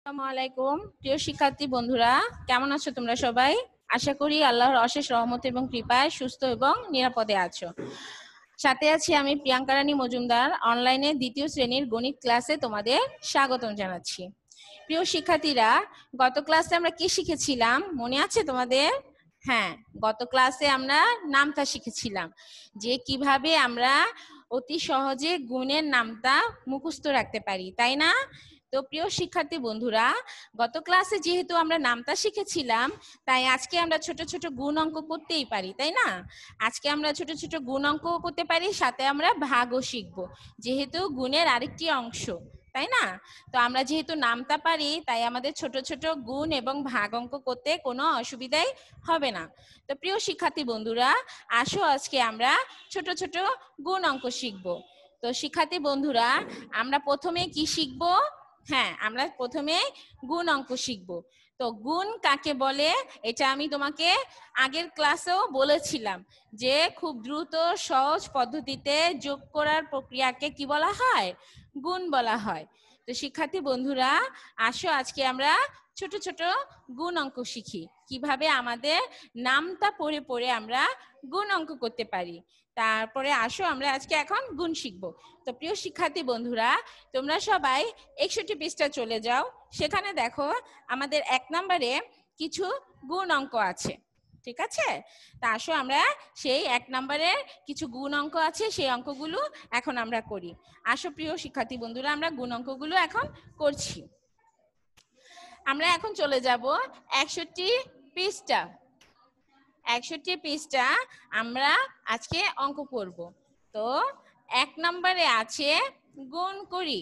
আসসালামু আলাইকুম প্রিয় শিক্ষার্থী বন্ধুরা, কেমন আছো তোমরা সবাই? আশা করি আল্লাহর অশেষ রহমত এবং কৃপায় সুস্থ এবং নিরাপদে আছো। সাথে আছি আমি প্রিয়াঙ্কা রানী মজুমদার। অনলাইনে দ্বিতীয় শ্রেণীর গণিত ক্লাসে তোমাদের স্বাগতম জানাচ্ছি। প্রিয় শিক্ষার্থীরা, গত ক্লাসে আমরা কি শিখেছিলাম মনে আছে তোমাদের? হ্যাঁ, গত ক্লাসে আমরা নামতা শিখেছিলাম যে কিভাবে আমরা অতি সহজে গুণের নামতা মুখস্থ রাখতে পারি, তাই না? তো প্রিয় শিক্ষার্থী বন্ধুরা, গত ক্লাসে যেহেতু আমরা নামতা শিখেছিলাম, তাই আজকে আমরা ছোট ছোট গুণ অঙ্ক করতেই পারি, তাই না? আজকে আমরা ছোট ছোট গুণ অঙ্ক করতে পারি, সাথে আমরা ভাগও শিখবো, যেহেতু গুণের আরেকটি অংশ, তাই না? তো আমরা যেহেতু নামতা পারি, তাই আমাদের ছোট ছোট গুণ এবং ভাগ অঙ্ক করতে কোনো অসুবিধাই হবে না। তো প্রিয় শিক্ষার্থী বন্ধুরা, আসো আজকে আমরা ছোট ছোট গুণ অঙ্ক শিখবো। তো শিক্ষার্থী বন্ধুরা, আমরা প্রথমে কি শিখবো? হ্যাঁ, আমরা প্রথমে গুণ অঙ্ক শিখবো। তো গুণ কাকে বলে এটা আমি তোমাকে আগের ক্লাসেও বলেছিলাম যে খুব দ্রুত সহজ পদ্ধতিতে যোগ করার প্রক্রিয়াকে কি বলা হয়? গুণ বলা হয়। তো শিক্ষার্থী বন্ধুরা, আসো আজকে আমরা ছোট ছোট গুণ অঙ্ক শিখি, কিভাবে আমাদের নামটা পড়ে পড়ে আমরা গুণ অঙ্ক করতে পারি। তারপরে আসো আমরা আজকে এখন গুণ শিখবো। তো প্রিয় শিক্ষার্থী বন্ধুরা, তোমরা সবাই 61 পৃষ্ঠা চলে যাও। সেখানে দেখো আমাদের 1 নম্বরে কিছু গুণ অঙ্ক আছে, ঠিক আছে? তা আসো আমরা সেই 1 নম্বরের কিছু গুণ অঙ্ক আছে, সেই অঙ্কগুলো এখন আমরা করি। আসো প্রিয় শিক্ষার্থী বন্ধুরা, আমরা গুণ অঙ্কগুলো এখন করছি। আমরা এখন চলে যাব 61 পৃষ্ঠা। 61 পৃষ্ঠা আমরা আজকে অঙ্ক করব। তো 1 নম্বরে আছে গুণ করি।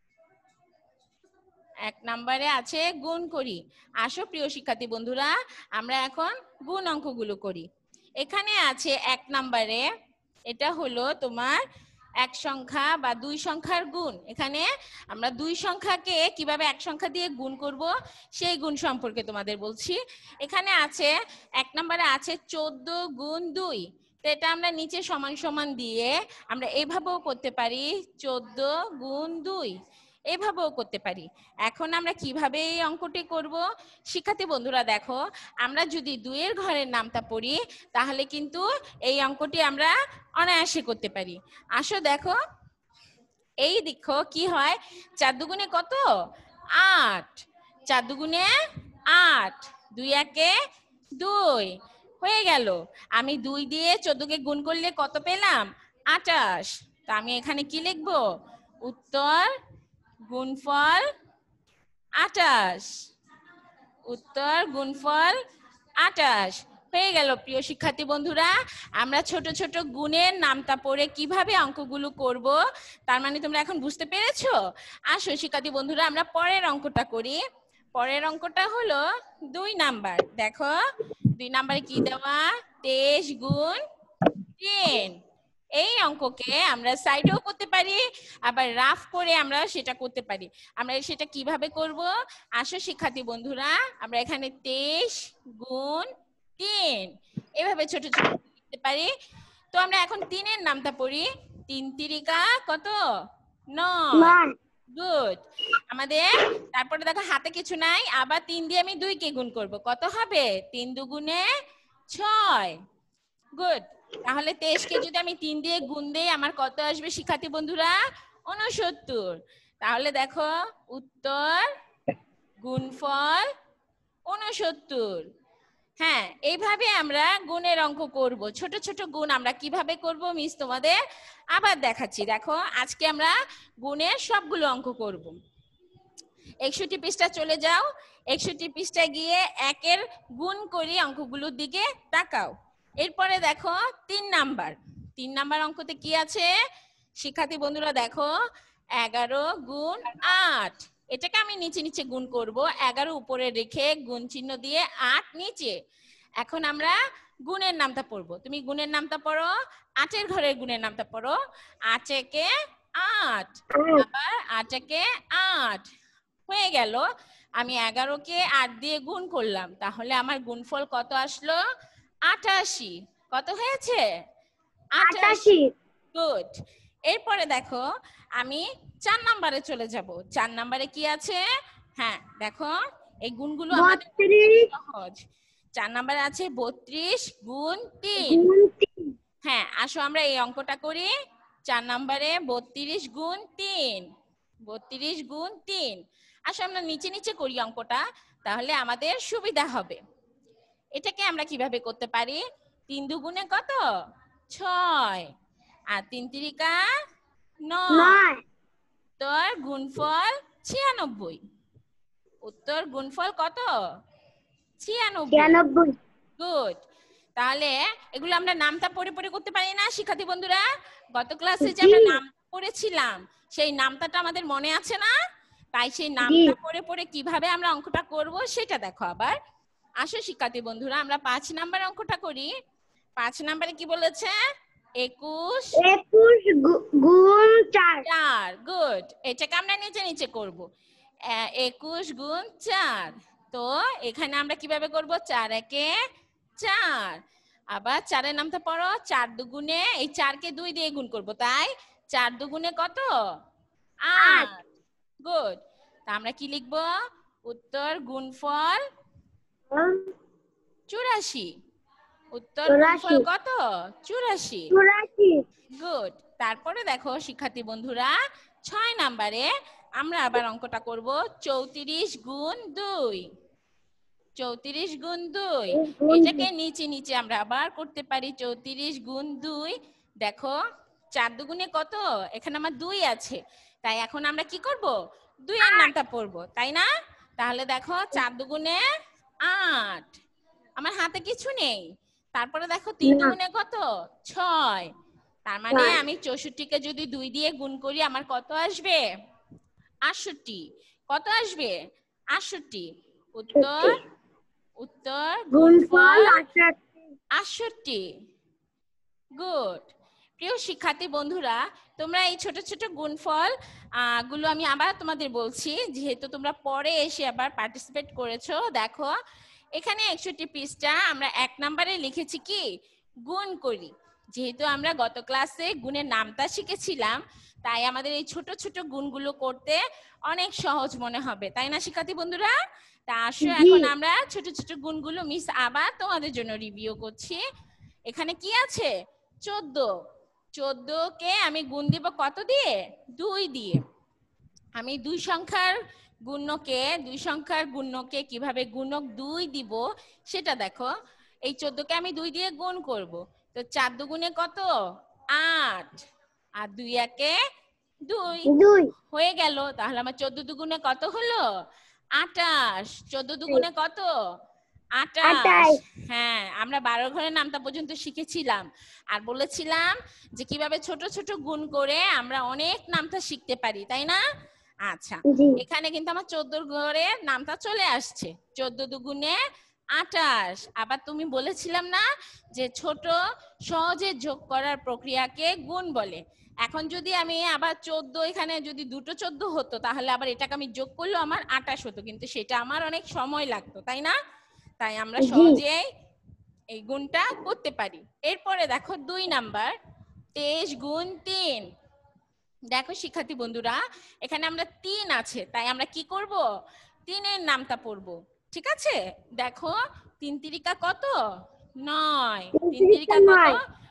1 নম্বরে আছে গুণ করি। আসো প্রিয় শিক্ষার্থী বন্ধুরা, আমরা এখন গুণ অঙ্কগুলো করি। এখানে আছে 1 নম্বরে, এটা হলো তোমার এক সংখ্যা বা দুই সংখ্যার গুণ। এখানে আমরা দুই সংখ্যাকে কিভাবে এক সংখ্যা দিয়ে গুণ করব সেই গুণ সম্পর্কে তোমাদের বলছি। এখানে আছে 1 নম্বরে আছে 14 গুণ 2। তো এটা আমরা নিচে সমান সমান দিয়ে আমরা এভাবেও করতে পারি, 14 গুণ 2, এভাবেও করতে পারি। এখন আমরা কিভাবে এই অঙ্কটি করব? শিক্ষার্থী বন্ধুরা দেখো, আমরা যদি 2 এর ঘরের নামটা পড়ি, তাহলে কিন্তু এই অঙ্কটি আমরা অনায়াসে করতে পারি। আসো দেখো, এই দেখো কি হয়, 4 দুগুণে কত? 8। 4 দুগুণে 8, 2 একে 2 হয়ে গেল। আমি 2 দিয়ে 14 কে গুণ করলে কত পেলাম? 28। তা আমি এখানে কি লিখবো? উত্তর গুণফল 28। উত্তর গুণফল 28 হয়ে গেল। প্রিয় শিক্ষার্থী বন্ধুরা, আমরা ছোট ছোট গুণের নামটা পড়ে কিভাবে অঙ্কগুলো করব, তার মানে তোমরা এখন বুঝতে পেরেছো? আসো শিক্ষার্থী বন্ধুরা, আমরা পরের অঙ্কটা করি। পরের অঙ্কটা হলো 2 নাম্বার। দেখো 2 নাম্বারে কি দেওয়া? 23 গুণ 3। এই অঙ্ককে আমরা সাইডেও করতে পারি, আবার রাফ করে আমরা সেটা করতে পারি। আমরা সেটা কিভাবে করব? আসো শিক্ষার্থী বন্ধুরা, আমরা এখানে 23 গুণ 3 এভাবে ছোট ছোট লিখতে পারি। তো আমরা এখন 3 এর নামটা পড়ি। 3 তিরিকা কত? 9। গুড। আমাদের তারপরে দেখো হাতে কিছু নাই, আবার 3 দিয়ে আমি 2 কে গুণ করব। কত হবে? 3 দুগুণে 6। গুড। তাহলে 23 কে যদি আমি 3 দিয়ে গুণ দেই, আমার কত আসবে শিক্ষার্থী বন্ধুরা? 69। তাহলে দেখো উত্তর গুণফল 69। হ্যাঁ, এইভাবে আমরা গুণের অঙ্ক করব। ছোট ছোট গুণ আমরা কিভাবে করব মিস তোমাদের আবার দেখাচ্ছি। দেখো আজকে আমরা গুণের সবগুলো অঙ্ক করব। 61 পৃষ্ঠা চলে যাও। 61 পৃষ্ঠায় গিয়ে 1 এর গুণ করি অঙ্কগুলোর দিকে তাকাও। এরপরে দেখো 3 নাম্বার। 3 নাম্বার অঙ্কতে কি আছে শিক্ষার্থী বন্ধুরা? দেখো 11 গুণ 8। এটাকে আমি নিচে নিচে গুণ করব, 11 উপরে রেখে গুণ চিহ্ন দিয়ে 8 নিচে। এখন আমরা গুণের নামটা পড়বো। তুমি গুণের নামটা পড়ো, 8 এর ঘরের গুণের নামটা পড়ো। 8 একে 8, আবার 8 একে 8 হয়ে গেল। আমি 11 কে 8 দিয়ে গুণ করলাম, তাহলে আমার গুণফল কত আসলো? 88। কত হয়েছে? 88। গুড। এরপরে দেখো আমি 4 নম্বরে চলে যাব। 4 নম্বরে কি আছে? হ্যাঁ দেখো এই গুণগুলো আমাদের সহজ। 4 নাম্বার আছে 32 গুণ 3। হ্যাঁ আসো আমরা এই অঙ্কটা করি। 4 নাম্বারে 32 গুণ 3, 32 গুণ 3। আসো আমরা নিচে নিচে করি অঙ্কটা, তাহলে আমাদের সুবিধা হবে। এটাকে আমরা কিভাবে করতে পারি? 3 দুগুণে কত? 6 আর 3 তিরিকা 9। তোর গুণফল 96। উত্তর গুণফল কত? 96। গুড। তাহলে এগুলো আমরা নামটা পড়ে পড়ে করতে পারি না শিক্ষার্থী বন্ধুরা? গত ক্লাসে যে আমরা নাম পড়েছিলাম সেই নামটা আমাদের মনে আছে না? তাই সেই নামটা পড়ে পড়ে কিভাবে আমরা অঙ্কটা করব সেটা দেখো আবার। আসো শিক্ষার্থী বন্ধুরা আমরা 5 নাম্বার অঙ্কটা করি। 5 নাম্বারে কি বলেছে? 21 গুণ 4। গুড। এটাকে আমরা নিচে নিচে করব। 21 গুণ 4। তো এখানে আমরা কিভাবে করব? 4 একে 4। আবার 4 এর নামটা পড়ো। 4 দুগুণে এই 4 কে 2 দিয়ে গুণ করব, তাই 4 দুগুণে কত? 8। গুড। তা আমরা কি লিখব? উত্তর গুণফল 84। উত্তর গুণফল কত? 84। গুড। তারপরে দেখো শিক্ষার্থী বন্ধুরা 6 নাম্বারে আমরা আবার অঙ্কটা করব 34 গুণ 2। 34 গুণ 2। এটাকে নিচে নিচে আমরা আবার করতে পারি। 34 গুণ 2। দেখো 4 দুগুণে কত? এখানে আমার 2 আছে, তাই এখন আমরা কি করব? 2 এর নামটা পড়ব, তাই না? তাহলে দেখো 4 দুগুণে 8। আমার হাতে কিছু নেই। তারপরে দেখো 3 দুগুণে কত? 6। তার মানে আমি 64 কে যদি 2 দিয়ে গুণ করি আমার কত আসবে? 68। কত আসবে? 68। উত্তর উত্তর গুণফল 68। গুড। প্রিয় শিক্ষার্থী বন্ধুরা তোমরা এই ছোট ছোট গুণফল গুলো আমি আবার তোমাদের বলছি, যেহেতু তোমরা পরে এসে আবার পার্টিসিপেট করেছো। দেখো এখানে 61 পৃষ্ঠা আমরা 1 নম্বরে লিখেছি কি? গুণ করি। যেহেতু আমরা গত ক্লাসে গুণের নামটা শিখেছিলাম, তাই আমাদের এই ছোট ছোট গুণগুলো করতে অনেক সহজ মনে হবে, তাই না শিক্ষার্থী বন্ধুরা? তা আসো এখন আমরা ছোট ছোট গুণগুলো মিস আবার তোমাদের জন্য রিভিউ করছি। এখানে কি আছে? 14। 14 কে আমি গুণ দিব কত দিয়ে? 2 দিয়ে। আমি দুই সংখ্যার গুণ্যকে কিভাবে গুণক 2 দিব সেটা দেখো। এই 14 কে আমি 2 দিয়ে গুণ করব, তো 4 দুগুণে কত? 8 আর 2 একে 2 হয়ে গেল। তাহলে আমার 14 দুগুণে কত হলো? 28। 14 দুগুণে কত? 28। হ্যাঁ আমরা 12 ঘরের নামটা পর্যন্ত শিখেছিলাম আর বলেছিলাম যে কিভাবে ছোট ছোট গুণ করে আমরা অনেক নামটা শিখতে পারি, তাই না? আচ্ছা এখানে কিন্তু আমার 14 ঘরের নামটা চলে আসছে। 14 দুগুণে 28। আবার তুমি বলেছিলাম না যে ছোট সহজে যোগ করার প্রক্রিয়াকে গুণ বলে। এখন যদি আমি আবার 14 এখানে যদি দুটো 14 হতো তাহলে আবার এটাকে আমি যোগ করলেও আমার 28 হতো, কিন্তু সেটা আমার অনেক সময় লাগতো, তাই না? তাই আমরা সহজেই এই গুণটা করতে পারি। এরপরে দেখো 2 নাম্বার 23 গুণ 3। দেখো শিক্ষার্থী বন্ধুরা এখানে আমরা 3 আছে, তাই আমরা কি করব? 3 এর নামটা পড়ব, ঠিক আছে? দেখো 3 তিরিকা কত? 9। 3 তিরিকা কত?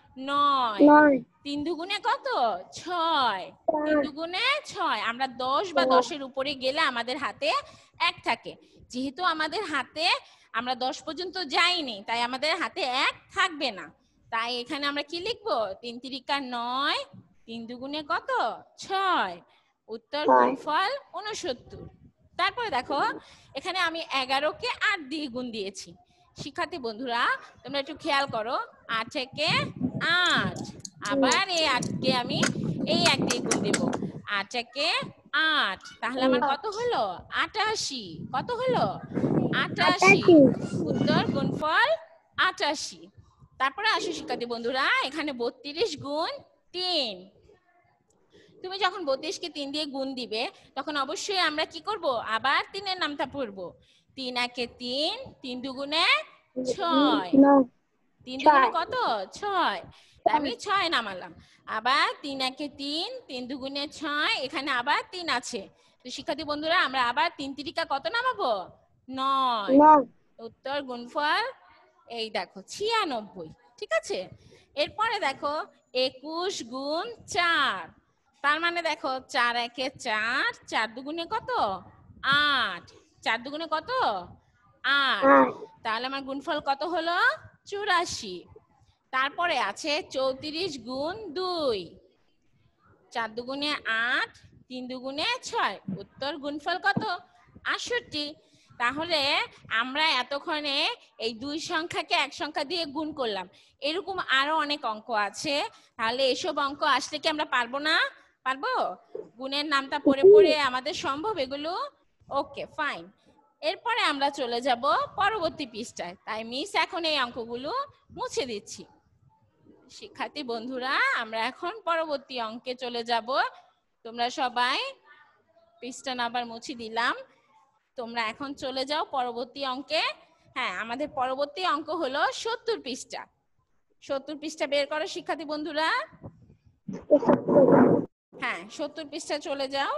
9। 3 দুগুণে কত? 6। 3 দুগুণে 6। আমরা 10 বা 10 এর উপরে গেলে আমাদের হাতে 1 থাকে। যেহেতু আমাদের হাতে আমরা 10 পর্যন্ত যাইনি, তাই আমাদের হাতে 1 থাকবে না। তাই এখানে আমরা কি লিখবো? 3 তিরিকা 9। 3 দুগুণে কত? 6। উত্তর গুণফল 69। তারপরে দেখো এখানে আমি 11 কে 8 দিয়ে গুণ দিয়েছি। শিক্ষার্থী বন্ধুরা তোমরা একটু খেয়াল করো। 8 থেকে 8। আবার এই 8 কে আমি এই 1 দিয়ে গুণ দেব। 8 থেকে 8। তাহলে আমার কত হলো? 88। কত হলো? 88। উত্তর গুণফল 88। তারপরে আসো শিক্ষার্থী বন্ধুরা এখানে 32 গুণ 3। তুমি যখন 32 কে 3 দিয়ে গুণ দিবে তখন অবশ্যই আমরা কি করব? আবার 3 এর নামটা পড়ব। 3 একে 3। 3 দুগুণে 6। 3 দুগুণে কত? 6। আমি 6 নামালাম। আবার 3 একে 3। 3 দুগুণে 6। এখানে আবার 3 আছে, তো শিক্ষার্থী বন্ধুরা আমরা আবার 3 তিরিকা কত নামাবো? 9। উত্তর গুণফল এই দেখো 96। ঠিক আছে, এরপরে দেখো 21 গুণ 4, তার মানে দেখো 4 একে 4, 4 দুগুণে কত? 8, 4 দুগুণে কত? 8। তাহলে আমার গুণফল কত হলো? 84। তারপরে আছে 34 গুণ 2, 4 দুগুণে 8, 3 দুগুণে 6, উত্তর গুণফল কত? 68। তাহলে আমরা এতক্ষণে এই দুই সংখ্যাকে এক সংখ্যা দিয়ে গুণ করলাম। এরকম আরো অনেক অঙ্ক আছে, তাহলে এসব অঙ্ক আসলে কি আমরা পারবো না? পারবো? গুণের নামটা পড়ে পড়ে আমাদের সম্ভব এগুলো? Okay fine. এরপরে আমরা চলে যাব পরবর্তী পৃষ্ঠায়, তাই মিস এখন এই অঙ্কগুলো মুছে দিচ্ছি। শিক্ষার্থী বন্ধুরা আমরা এখন পরবর্তী অঙ্কে চলে যাব। তোমরা সবাই পৃষ্ঠা নাম্বার মুছে দিলাম, তোমরা এখন চলে যাও পরবর্তী অঙ্কে। হ্যাঁ, আমাদের পরবর্তী অঙ্ক হলো 70 পৃষ্ঠা। 70 পৃষ্ঠা বের করো শিক্ষার্থী বন্ধুরা। হ্যাঁ, 70 পৃষ্ঠা চলে যাও।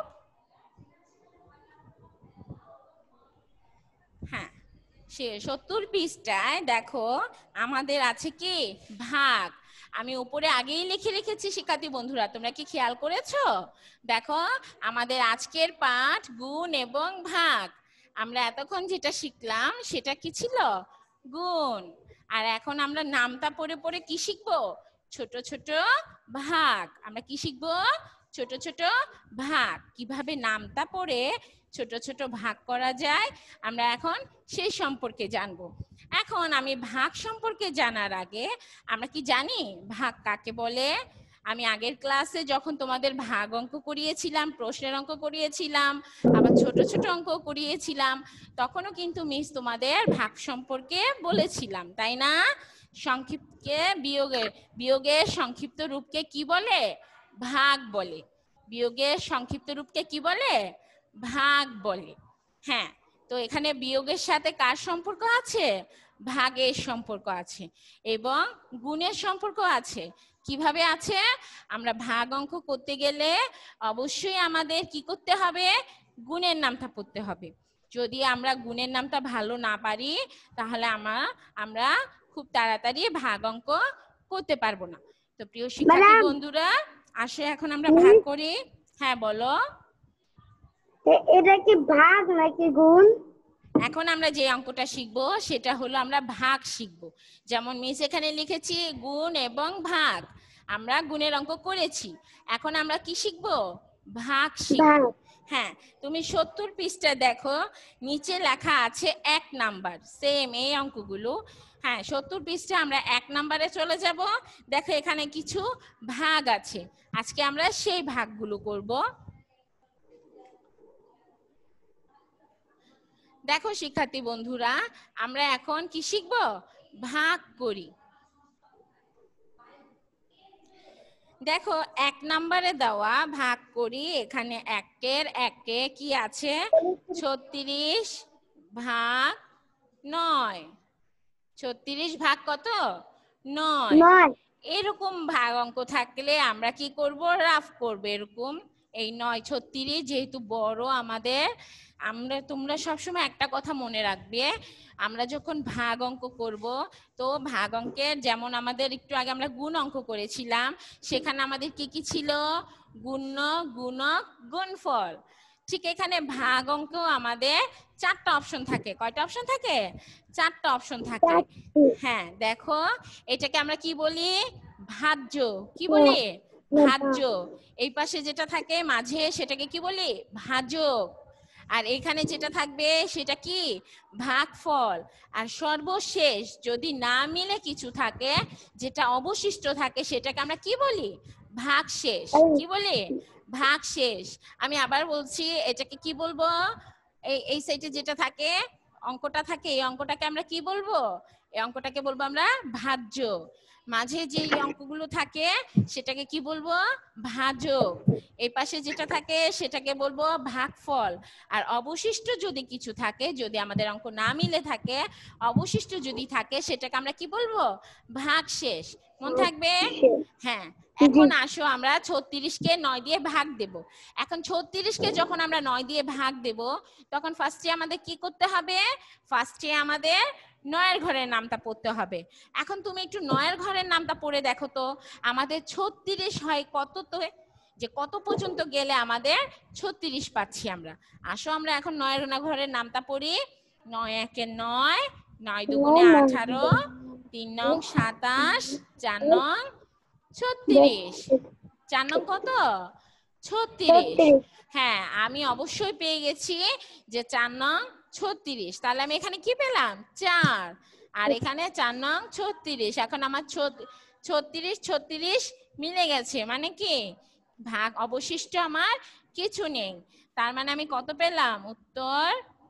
হ্যাঁ, 70 পৃষ্ঠায় দেখো আমাদের আছে কি? ভাগ। আমি উপরে আগেই লিখে রেখেছি শিক্ষার্থী বন্ধুরা, তোমরা কি খেয়াল করেছো? দেখো আমাদের আজকের পাঠ গুণ এবং ভাগ। আমরা এতক্ষণ যেটা শিখলাম সেটা কি ছিল? গুণ। আর এখন আমরা নামটা পড়ে পড়ে কি শিখবো? ছোট ছোট ভাগ। আমরা কি শিখবো? ছোট ছোট ভাগ। কিভাবে নামটা পড়ে ছোট ছোট ভাগ করা যায় আমরা এখন সেই সম্পর্কে জানবো। এখন আমি ভাগ সম্পর্কে জানার আগে আমরা কি জানি ভাগ কাকে বলে? আমি আগের ক্লাসে যখন তোমাদের ভাগ অঙ্ক করিয়েছিলাম, প্রশ্নের অঙ্ক করিয়েছিলাম, আবার ছোট ছোট অঙ্ক করিয়েছিলাম, তখনও কিন্তু মিস তোমাদের ভাগ সম্পর্কে বলেছিলাম, তাই না? সংক্ষিপ্তকে বিয়োগের সংক্ষিপ্ত রূপকে কি বলে? ভাগ বলে। বিয়োগের সংক্ষিপ্ত রূপকে কি বলে? ভাগ বলে। হ্যাঁ, তো এখানে বিয়োগের সাথে কার সম্পর্ক আছে? ভাগের সম্পর্ক আছে এবং গুণের সম্পর্ক আছে। কিভাবে আছে? আমরা ভাগ অঙ্ক করতে গেলে অবশ্যই আমাদের কি করতে হবে? গুণের নামটা পড়তে হবে। যদি আমরা গুণের নামটা ভালো না পারি তাহলে আমরা খুব তাড়াতাড়ি ভাগ অঙ্ক করতে পারবো না। তো প্রিয় শিক্ষার্থী বন্ধুরা আসে এখন আমরা ভাগ করি। হ্যাঁ বলো। এটা কি ভাগ নাকি গুণ? এখন আমরা যে অঙ্কটা শিখবো সেটা হলো আমরা ভাগ শিখবো। যেমন মিস এখানে লিখেছি গুণ এবং ভাগ, আমরা গুণের অঙ্ক করেছি। এখন আমরা কি শিখবো? ভাগ শিখবো। হ্যাঁ, তুমি 70 পৃষ্ঠা দেখো, নিচে লেখা আছে 1 নাম্বার, সেম এই অঙ্কগুলো। হ্যাঁ, 70 পৃষ্ঠা আমরা 1 নাম্বারে চলে যাব। দেখো এখানে কিছু ভাগ আছে, আজকে আমরা সেই ভাগগুলো করব। দেখো শিক্ষার্থী বন্ধুরা আমরা এখন কি শিখব? ভাগ করি। দেখো 1 নম্বরে দেওয়া ভাগ করি, এখানে 1 একে কি আছে? 36 ভাগ 9। 36 ভাগ কত? 9। এরকম ভাগ অঙ্ক থাকলে আমরা কি করব? রাফ করব এরকম। এই 9 36 যেহেতু বড় আমাদের, তোমরা সবসময় একটা কথা মনে রাখবে, আমরা যখন ভাগ অঙ্ক করব তো ভাগ অঙ্কের যেমন আমাদের একটু আগে আমরা গুণ অঙ্ক করেছিলাম, সেখানে আমাদের কি কি ছিল? গুণ্য, গুণক, গুণফল। ঠিক এখানে ভাগ অঙ্ক আমাদের 4টা অপশন থাকে। কয়টা অপশন থাকে? 4টা অপশন থাকে। হ্যাঁ দেখো এটাকে আমরা কি বলি? ভাজ্য। কি বলি? ভাজ্য। এই পাশে যেটা থাকে মাঝে সেটাকে কি বলি? ভাজক। আর এখানে যেটা থাকবে সেটা কি? ভাগফল। আর সর্বশেষ যদি না মিলে কিছু থাকে, যেটা অবশিষ্ট থাকে, সেটাকে আমরা কি বলি? ভাগশেষ। কি বলি? ভাগশেষ। আমি আবার বলছি, এটাকে কি বলবো? এই সাইডে যেটা থাকে অঙ্কটা থাকে, এই অঙ্কটাকে আমরা কি বলবো? এই অঙ্কটাকে বলবো আমরা ভাজ্য। মাঝে যে অঙ্কগুলো থাকে সেটাকে কি বলবো? ভাজক। এই পাশে যেটা থাকে সেটাকে বলবো ভাগফল। আর অবশিষ্ট যদি কিছু থাকে, যদি আমাদের অঙ্ক না মিলে থাকে, অবশিষ্ট যদি থাকে সেটাকে আমরা কি বলবো? ভাগশেষ। মনে থাকবে? হ্যাঁ, এখন আসো আমরা 36 কে 9 দিয়ে ভাগ দেব। এখন 36 কে যখন আমরা 9 দিয়ে ভাগ দেব তখন ফার্স্টে আমাদের কি করতে হবে? ফার্স্টে আমাদের 9 এর ঘরের নামটা পড়তে হবে। এখন তুমি একটু 9 এর ঘরের নামটা পড়ে দেখো তো আমাদের 36 হয় কত, তো যে কত পর্যন্ত গেলে আমাদের 36 পাচ্ছি আমরা। আসো আমরা এখন 9 এর ঘরের নামটা পড়ি। 9 একে 9, 9 দুগুণে 18, 3 নং 27, 4 নং 36, 4 নং কত? 36। হ্যাঁ, আমি অবশ্যই পেয়ে গেছি যে 4 নং 36। তাহলে আমি এখানে কি পেলাম? 4। আর এখানে 4 নং 36। এখন আমার 36 36 মিলে গেছে, মানে কি ভাগ অবশিষ্ট আমার কিছু নেই। তার মানে আমি কত পেলাম? উত্তর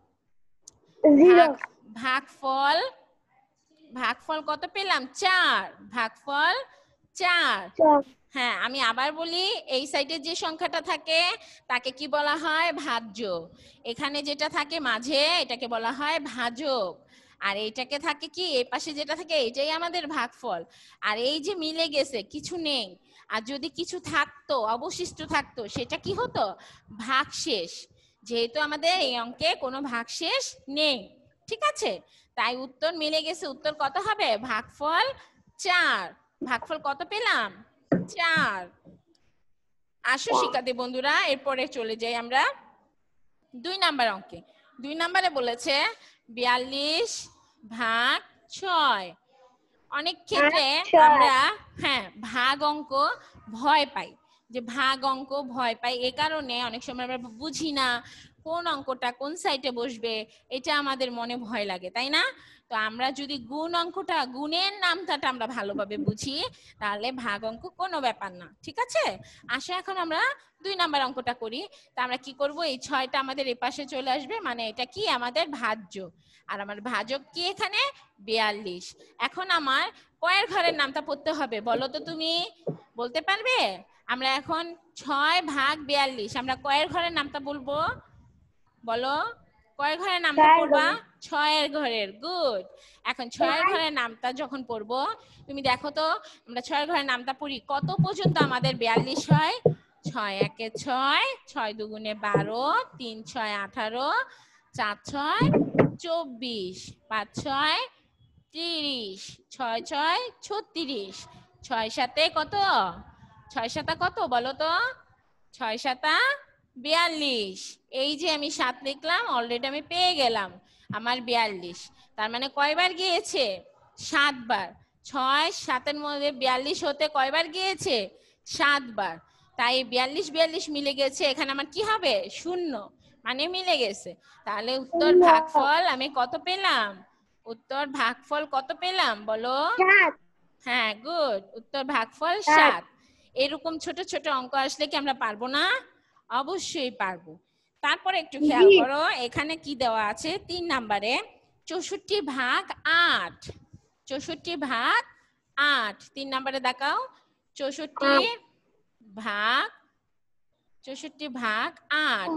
ভাগফল কত পেলাম? 4। ভাগফল 4। হ্যাঁ, আমি আবার বলি, এই সাইডে যে সংখ্যাটা থাকে তাকে কি বলা হয়? ভাজ্য। এখানে যেটা থাকে মাঝে এটাকে বলা হয় ভাজক। আর এইটাকে থাকে কি, এই পাশে যেটা থাকে এটাই আমাদের ভাগফল। আর এই যে মিলে গেছে, কিছু নেই, আর যদি কিছু থাকতো, অবশিষ্ট থাকতো, সেটা কি হতো? ভাগশেষ। যেহেতু আমাদের এই অঙ্কে কোনো ভাগশেষ নেই, ঠিক আছে, তাই উত্তর মিলে গেছে। উত্তর কত হবে? ভাগফল 4। ভাগফল কত পেলাম? 4। আসো শিক্ষার্থী বন্ধুরা, এরপরে চলে যাই আমরা 2 নাম্বার অঙ্কে। 2 নাম্বারে বলেছে 42 ভাগ 6। অনেক ক্ষেত্রে আমরা ভাগ অঙ্ক ভয় পাই, যে ভাগ অঙ্ক ভয় পাই, এ কারণে অনেক সময় আমরা বুঝি না কোন অঙ্কটা কোন সাইডে বসবে, এটা আমাদের মনে ভয় লাগে, তাই না? তো আমরা যদি গুণ অঙ্কটা, গুণের নামটা আমরা ভালোভাবে বুঝি, তাহলে ভাগ অঙ্ক কোনো ব্যাপার না, ঠিক আছে? আসো এখন আমরা 2 নাম্বার অঙ্কটা করি। তা আমরা কি করব? এই 6টা আমাদের এই পাশে চলে আসবে, মানে এটা কি আমাদের ভাজ্য। আর আমার ভাজক কি এখানে? 42। এখন আমার কয়ের ঘরের নামটা পড়তে হবে বলো তো, তুমি বলতে পারবে? আমরা এখন 6 ভাগ 42, আমরা কয়ের ঘরের নামটা বলবো বলো? কয়ের ঘরের নামটা পড়বা? 6 এর ঘরের। গুড। এখন 6 এর ঘরের নামটা যখন পড়বো, তুমি দেখো তো আমরা 6 এর ঘরের নামটা পড়ি, কত পর্যন্ত আমাদের 42 হয়? 6 একে 6, 6 দুগুণে 12, 3 6 18, 4 6 24, 5 6 30, 6 6 36, 6 7 কত? 6 7 কত বলো তো? 6 7 42। এই যে আমি 7 লিখলাম, অলরেডি আমি পেয়ে গেলাম আমার 42। তার মানে কয়বার গিয়েছে? 7 বার। 6 7 এর মধ্যে 42 হতে কয়বার গিয়েছে? 7 বার। তাই 42 42 মিলে গেছে, এখানে আমার কি হবে? 0, মানে মিলে গেছে। তাহলে উত্তর ভাগফল আমি কত পেলাম? উত্তর ভাগফল কত পেলাম বলো? 7। হ্যাঁ, গুড। উত্তর ভাগফল 7। এরকম ছোট ছোট অঙ্ক আসলে কি আমরা পারবো না? অবশ্যই পারবো। তারপরে একটু খেয়াল করো, এখানে কি দেওয়া আছে 3 নাম্বারে? 64 ভাগ 8। 64 ভাগ 8, 3 নাম্বারে দেখাও। 64 ভাগ 8।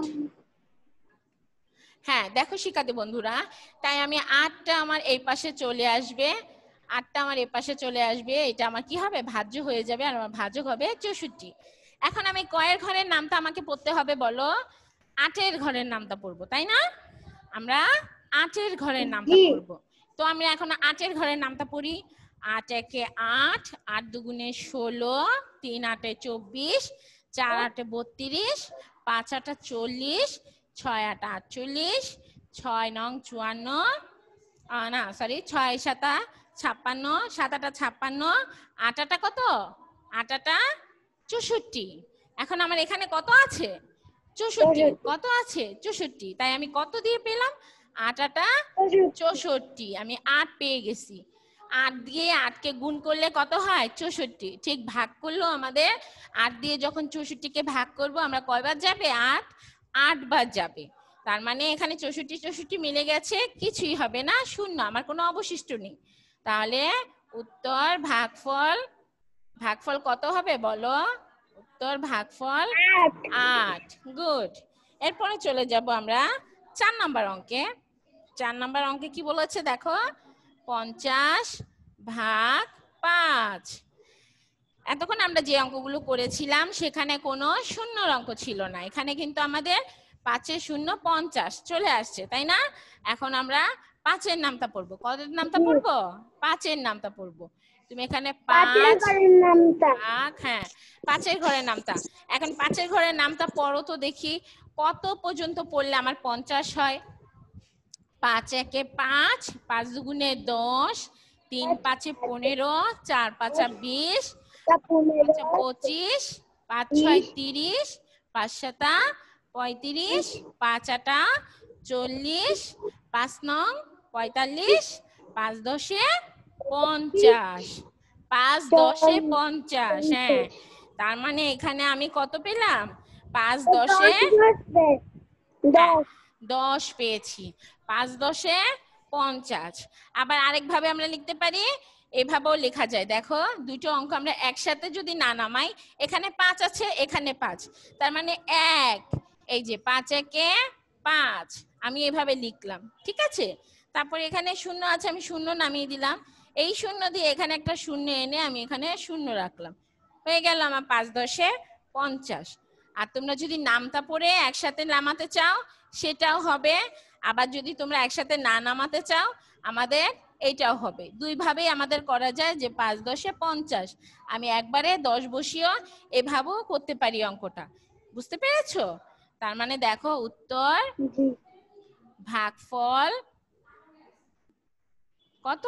হ্যাঁ, দেখো শিক্ষার্থী বন্ধুরা, তাই আমি 8টা আমার এই পাশে চলে আসবে, 8টা আমার এই পাশে চলে আসবে, এটা আমার কি হবে? ভাজ্য হয়ে যাবে, আর আমার ভাজক হবে 64। এখন আমি কয়ের ঘরের নামটা আমাকে পড়তে হবে বলো? 8 এর ঘরের নামটা পড়বো, তাই না? আমরা 8 এর ঘরের নামটা পড়বো। তো আমি এখন 8 এর ঘরের নামটা পড়ি। 8 একে 8, 8 দুগুণে 16, 3 8 24, 4 8 32, 5 8 40, 6 8 48, 6 9 54, না সরি, 6 7 56, 7 8 56, 8 8 কত? 8 8 64। এখন আমার এখানে কত আছে? 64। কত আছে? 64। তাই আমি কত দিয়ে পেলাম? 8 8 64। আমি 8 পেয়ে গেছি। 8 দিয়ে 8 কে গুণ করলে কত হয়? 64। ঠিক ভাগ করলো আমাদের 8 দিয়ে যখন 64 কে ভাগ করব, আমরা কয়বার যাবে? 8 বার যাবে। তার মানে এখানে 64 64 মিলে গেছে, কিছুই হবে না, 0, আমার কোনো অবশিষ্ট নেই। তাহলে উত্তর ভাগফল কত হবে বলো? উত্তর ভাগফল 8। গুড। এরপরে চলে যাব আমরা 4 নাম্বার অঙ্কে। 4 নাম্বার অঙ্কে কি বলেছে দেখো? 50 ভাগ 5। এতক্ষণ আমরা যে অঙ্কগুলো করেছিলাম সেখানে কোনো শূন্যর অঙ্ক ছিল না, এখানে কিন্তু আমাদের 5 এর 0 50 চলে আসছে, তাই না? এখন আমরা 5 এর নামটা পড়বো। কত নামটা জি। পড়বো? 5 এর নামটা পড়বো। তুমি এখানে 5 5 ঘরের নামটা। হ্যাঁ 5 এর ঘরের নামটা। এখন 5 এর ঘরের নামটা পড়ো তো দেখি, কত পর্যন্ত পড়লে আমার 50 হয়? 5 একে 5, 5 দুগুণে 10, 3 5 এ 15, 4 5 20, 5 25, 5 6 30, 5 7 35, 5 8 40, 5 9 45, 5 10 50, 5 10 50। হ্যাঁ, তার মানে এখানে আমি কত পেলাম? 5 10 হ্যাঁ 10 পেয়েছি। 5 10 50। আবার আরেকভাবে আমরা লিখতে পারি, এভাবেও লেখা যায়। দেখো দুটো অঙ্ক আমরা একসাথে যদি না নামাই, এখানে 5 আছে এখানে 5, তার মানে 1, এই যে 5 একে 5 আমি এভাবে লিখলাম, ঠিক আছে? তারপর এখানে শূন্য আছে, আমি শূন্য নামিয়ে দিলাম, এই শূন্য দিয়ে এখানে একটা শূন্য এনে আমি এখানে শূন্য রাখলাম, হয়ে গেল আমার 5 10 50। আর তোমরা যদি নামটা পড়ে একসাথে নামাতে চাও সেটাও হবে, আবার যদি তোমরা একসাথে না নামাতে চাও আমাদের এইটাও হবে। দুই ভাবেই আমাদের করা যায়, যে 5 10 50 আমি একবারে 10 বসিয়েও এভাবেও করতে পারি অঙ্কটা। বুঝতে পেরেছো? তার মানে দেখো উত্তর ভাগফল কত?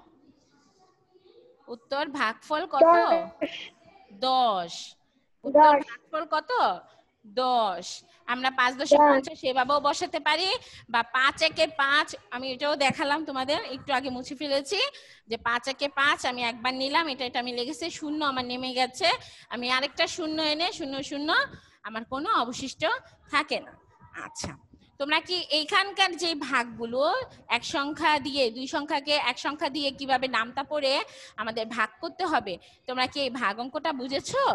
উত্তর ভাগফল কত? 10। উত্তর ভাগফল কত? 10। আমরা 5 10 50 সেভাবেও বসাতে পারি, বা 5 একে 5, আমি এটাও দেখালাম তোমাদের, একটু আগে মুছে ফেলেছি, যে 5 একে 5 আমি একবার নিলাম, এটা আমি লিখেছি, শূন্য আমার নেমে গেছে, আমি আরেকটা শূন্য এনে 0 0 আমার কোনো অবশিষ্ট থাকে না। আচ্ছা, তোমরা কি এইখানকার যে ভাগগুলো এক সংখ্যা দিয়ে দুই সংখ্যাকে এক সংখ্যা দিয়ে কিভাবে নামতা পড়ে আমাদের ভাগ করতে হবে, তোমরা কি এই ভাগ অঙ্কটা বুঝেছো?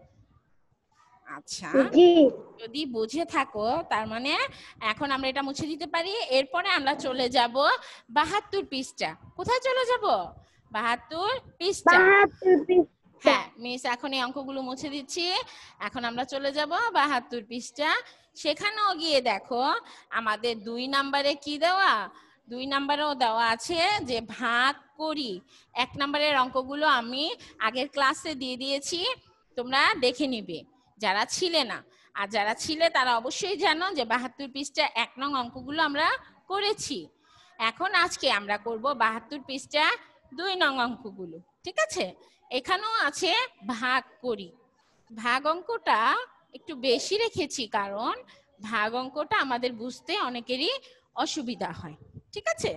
আচ্ছা, যদি বুঝে থাকো তার মানে এখন আমরা এটা মুছে দিতে পারি। এরপরে আমরা চলে যাব 72 পৃষ্ঠা। কোথায় চলে যাব? 72 পৃষ্ঠা। হ্যাঁ মিস এখন এই অঙ্কগুলো মুছে দিচ্ছি, এখন আমরা চলে যাব 72 পৃষ্ঠা। সেখানেও গিয়ে দেখো আমাদের 2 নম্বরে কি দেওয়া, 2 নম্বরেও দেওয়া আছে যে ভাগ করি। 1 নম্বরের অঙ্কগুলো আমি আগের ক্লাসে দিয়ে দিয়েছি, তোমরা দেখে নিবে যারা ছিলে না, আর যারা ছিলে তারা অবশ্যই জানো যে 72 পৃষ্ঠা 1 নং অঙ্কগুলো আমরা করেছি। এখন আজকে আমরা করব 72 পৃষ্ঠা 2 নং অঙ্কগুলো, ঠিক আছে? এখানেও আছে ভাগ করি। ভাগ অঙ্কটা একটু বেশি রেখেছি কারণ ভাগ অঙ্কটা আমাদের বুঝতে অনেকেরই অসুবিধা হয়, ঠিক আছে?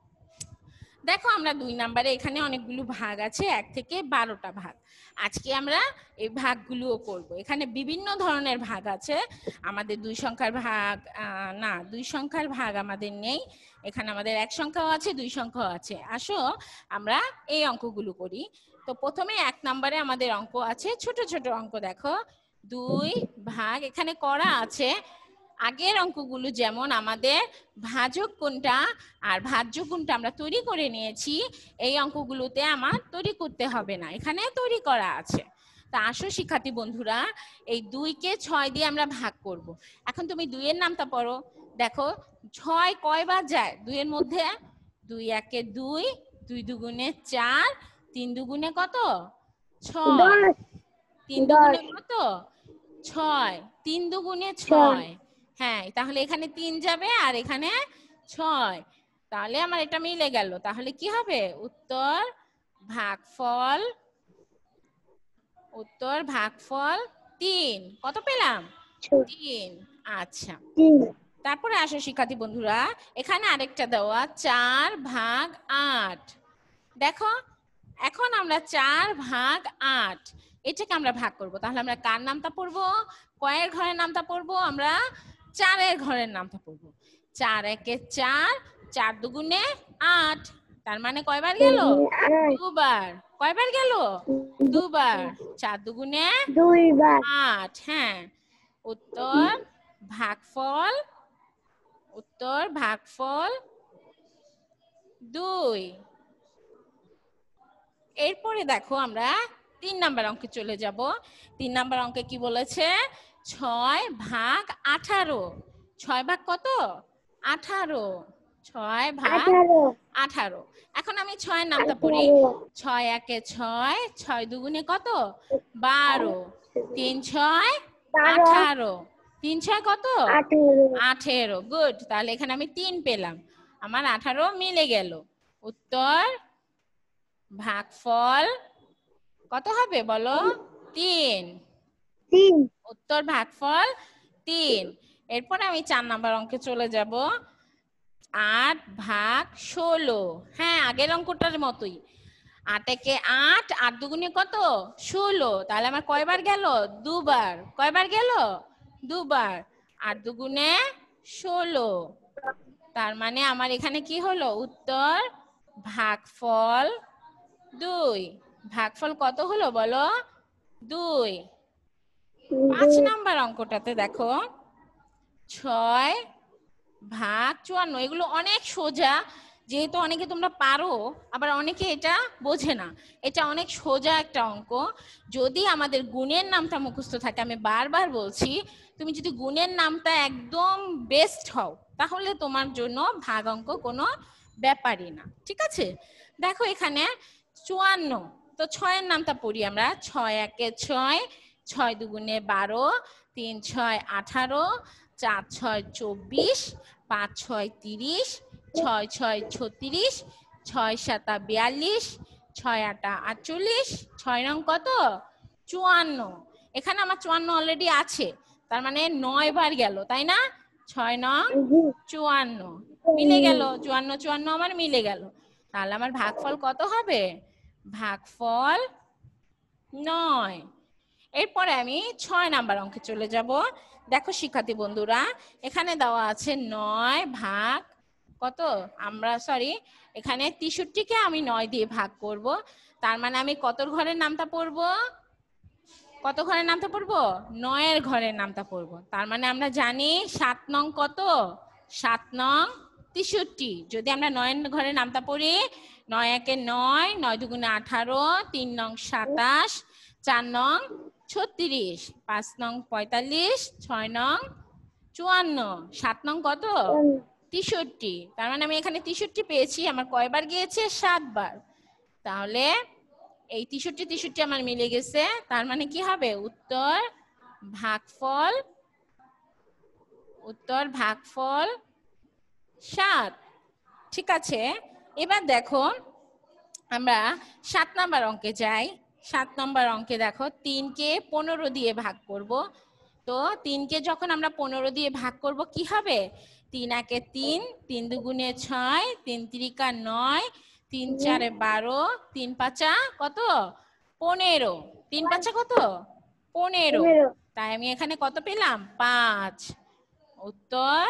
দেখো আমরা 2 নম্বরে এখানে অনেকগুলো ভাগ আছে, 1 থেকে 12টা ভাগ। আজকে আমরা এই ভাগগুলোও করব। এখানে বিভিন্ন ধরনের ভাগ আছে, আমাদের 2 সংখ্যার ভাগ না 2 সংখ্যার ভাগ আমাদের নেই, এখানে আমাদের 1 সংখ্যাও আছে 2 সংখ্যাও আছে। আসো আমরা এই অঙ্কগুলো করি। তো প্রথমে 1 নম্বরে আমাদের অঙ্ক আছে, ছোট ছোট অঙ্ক। দেখো 2 ভাগ এখানে করা আছে। আগের অঙ্কগুলো যেমন আমাদের ভাজক কোনটা আর ভাজ্য কোনটা আমরা তৈরি করে নিয়েছি, এই অঙ্কগুলোতে আমার তৈরি করতে হবে না, এখানে তৈরি করা আছে। তা আসো শিক্ষার্থী বন্ধুরা, এই 2 কে 6 দিয়ে আমরা ভাগ করব। এখন তুমি 2 এর নামটা পড়ো। দেখো 6 কয়বার যায় 2 এর মধ্যে? 2 একে 2, 2 দুগুণে 4, 3 দুগুণে কত? 6, 3 দুগুণে কত? 6, 3 দুগুণে 6। হ্যাঁ তাহলে এখানে 3 যাবে আর এখানে 6, তাহলে আমার এটা মিলে গেল। তাহলে কি হবে? উত্তর ভাগফল 3। কত পেলাম? 3। আচ্ছা, তারপরে আসো শিক্ষার্থী বন্ধুরা, এখানে আরেকটা দেওয়া 4 ভাগ 8। দেখো এখন আমরা 4 ভাগ 8 এটাকে আমরা ভাগ করব, তাহলে আমরা কার নামটা পড়বো? কয়ের ঘরের নামটা পড়বো? আমরা 4 এর ঘরের নামটা পড়বো। 4 একে 4, 4 দুগুণে 8, তার মানে কয়বার গেল? 2 বার। কয়বার গেল? 2 বার। 4 দুগুণে 8। হ্যাঁ, উত্তর ভাগফল 2। এরপরে দেখো আমরা 3 নাম্বার অঙ্কে চলে যাব। 3 নাম্বার অঙ্কে কি বলেছে? 6 ভাগ 18। 6 ভাগ কত? 18। 6 ভাগ 18। এখন আমি 6 এর নামটা পড়ি। 6 একে 6, 6 দুগুণে কত? 12। 3 6 18। 3 6 কত? 18। গুড, তাহলে এখানে আমি 3 পেলাম, আমার 18 মিলে গেল। উত্তর ভাগফল কত হবে বলো? 3। উত্তর ভাগফল 3। এরপর আমি 4 নাম্বার অঙ্কে চলে যাব। 8 ভাগ 16। হ্যাঁ, আগের অঙ্কটার মতোই। 8 একে 8, 8 দুগুণে কত? 16। তাহলে আমার কয়বার গেল? দুবার। কয়বার গেল? দুবার। 8 দুগুণে 16। তার মানে আমার এখানে কি হলো? উত্তর ভাগফল 2। ভাগফল কত হলো বলো? 2। 5 নাম্বার অঙ্কটাতে দেখো, 6 ভাগ 54। এগুলো অনেক সোজা, যেহেতু অনেকে তোমরা পারো, আবার অনেকে এটা বোঝে না। এটা অনেক সোজা একটা অঙ্ক। যদি আমাদের গুণের নামটা মুখস্থ থাকে, আমি বারবার বলছি, তুমি যদি গুণের নামটা একদম বেস্ট হও, তাহলে তোমার জন্য ভাগ অঙ্ক কোনো ব্যাপারই না। ঠিক আছে, দেখো এখানে 54। তো 6 এর নামটা পড়ি আমরা। 6 একে 6, 6 দুগুণে 12, 3 6 18, 4 6 24, 5 6 30, 6 6 36, 6 7 42, 6 8 48, 6 নং কত? 54। এখানে আমার 54 অলরেডি আছে, তার মানে 9 বার গেল, তাই না? 6 নং 54 মিলে গেল। 54 54 আমার মিলে গেল। তাহলে আমার ভাগফল কত হবে? ভাগফল 9। এরপরে আমি 6 নাম্বার অঙ্কে চলে যাব। দেখো শিক্ষার্থী বন্ধুরা, এখানে দেওয়া আছে 9 ভাগ কত? এখানে 63-কে আমি 9 দিয়ে ভাগ করব। তার মানে আমি কত ঘরের নামটা পড়ব? কত ঘরের নামটা পড়ব? 9 এর ঘরের নামটা পড়ব। তার মানে আমরা জানি 7 নং কত? 7 নং 63। যদি আমরা 9 এর ঘরের নামটা পড়ি, 9 একে 9, 9 দুগুণে 18, 3 নং 27, 4 নং 36, 5 নং 45, 6 নং 54, 7 নং কত? 63। তার মানে আমি এখানে 63 পেয়েছি। আমার কয়বার গিয়েছে? 7 বার। তাহলে এই 63 63 আমার মিলে গেছে। তার মানে কি হবে? উত্তর ভাগফল 7। ঠিক আছে, এবার দেখো আমরা 7 নাম্বার অঙ্কে যাই। 7 নাম্বার অঙ্কে দেখো 3-কে 15 দিয়ে ভাগ করব। তো 3-কে যখন আমরা 15 দিয়ে ভাগ করব, কি হবে? 3 একে 3, 3 দুগুণে 6, 3 তিরিকা 9, 3 4 12, 3 5 কত? 15। 3 5 কত? 15। তাই আমি এখানে কত পেলাম? 5। উত্তর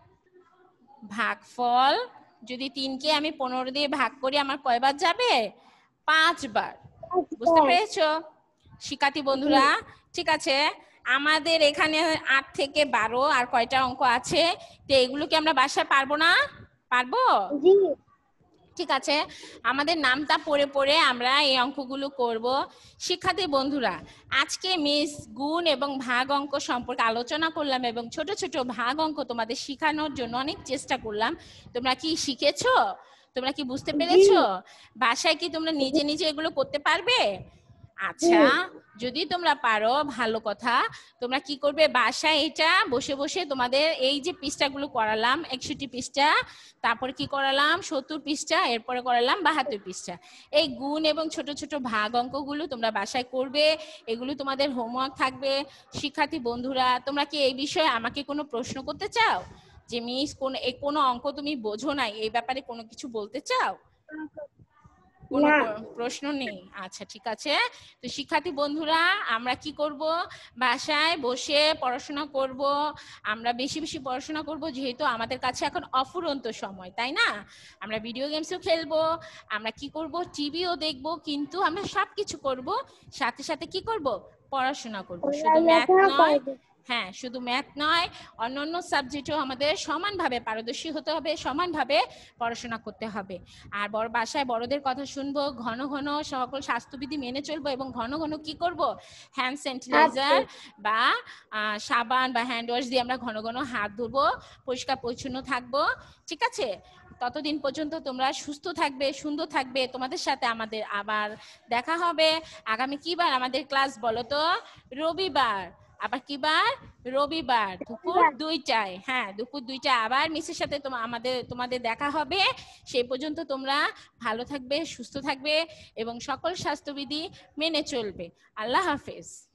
ভাগফল, যদি 3-কে আমি 15 দিয়ে ভাগ করি, আমার কয়বার যাবে? 5 বার। বুঝতে পেরেছো শিক্ষার্থী বন্ধুরা? ঠিক আছে, আমাদের এখানে 8 থেকে 12 আর কয়টা অঙ্ক আছে, তো এগুলো কি আমরা বাসায় পারবো না? পারবো? ঠিক আছে, আমাদের নামটা পড়ে পড়ে আমরা এই অঙ্কগুলো করব। শিক্ষার্থী বন্ধুরা, আজকে মিস গুণ এবং ভাগ অঙ্ক সম্পর্কে আলোচনা করলাম এবং ছোট ছোট ভাগ অঙ্ক তোমাদের শেখানোর জন্য অনেক চেষ্টা করলাম। তোমরা কি শিখেছো? তোমরা কি বুঝতে পেরেছো? বাসায় কি তোমরা নিজে নিজে এগুলো করতে পারবে? আচ্ছা, যদি তোমরা পারো ভালো কথা। তোমরা কি করবে? বাসায় এটা বসে বসে তোমাদের এই যে পৃষ্ঠাগুলো করালাম, 61 পৃষ্ঠা, তারপরে কি করালাম 70 পৃষ্ঠা, এরপরে করালাম 72 পৃষ্ঠা, এই গুণ এবং ছোট ছোট ভাগ অঙ্কগুলো তোমরা বাসায় করবে। এগুলো তোমাদের হোমওয়ার্ক থাকবে। শিক্ষার্থী বন্ধুরা, তোমরা কি এই বিষয়ে আমাকে কোনো প্রশ্ন করতে চাও? যে মিস কোনো অঙ্ক তুমি বোঝো নাই, এই ব্যাপারে কোনো কিছু বলতে চাও? কোনো প্রশ্ন নেই? আচ্ছা, ঠিক আছে। তো শিক্ষার্থী বন্ধুরা, আমরা কি করব? বাসায় বসে পড়াশোনা করব। আমরা বেশি বেশি পড়াশোনা করব, যেহেতু আমাদের কাছে এখন অফুরন্ত সময়, তাই না? আমরা ভিডিও গেমসও খেলবো, আমরা কি করব? টিভিও দেখব, কিন্তু আমরা সবকিছু করব, সাথে সাথে কি করব? পড়াশোনা করব। শুধু ম্যাথ নয়, হ্যাঁ, শুধু ম্যাথ নয়, অন্যান্য সাবজেক্টেও আমাদের সমানভাবে পারদর্শী হতে হবে, সমানভাবে পড়াশোনা করতে হবে। আর বাসায় বড়দের কথা শুনবো, ঘন ঘন সকল স্বাস্থ্যবিধি মেনে চলবো, এবং ঘন ঘন কি করব, হ্যান্ড স্যানিটাইজার বা সাবান বা হ্যান্ড ওয়াশ দিয়ে আমরা ঘন ঘন হাত ধুবো, পরিষ্কার পরিচ্ছন্ন থাকবো। ঠিক আছে? ততদিন পর্যন্ত তোমরা সুস্থ থাকবে, সুন্দর থাকবে। তোমাদের সাথে আমাদের আবার দেখা হবে আগামী কি বার আমাদের ক্লাস বলো তো? রবিবার। আবার কি বার? রবিবার দুপুর 2টায়। হ্যাঁ, দুপুর 2টায় আবার মিসের সাথে তোমাদের দেখা হবে। সেই পর্যন্ত তোমরা ভালো থাকবে, সুস্থ থাকবে এবং সকল স্বাস্থ্যবিধি মেনে চলবে। আল্লাহ হাফেজ।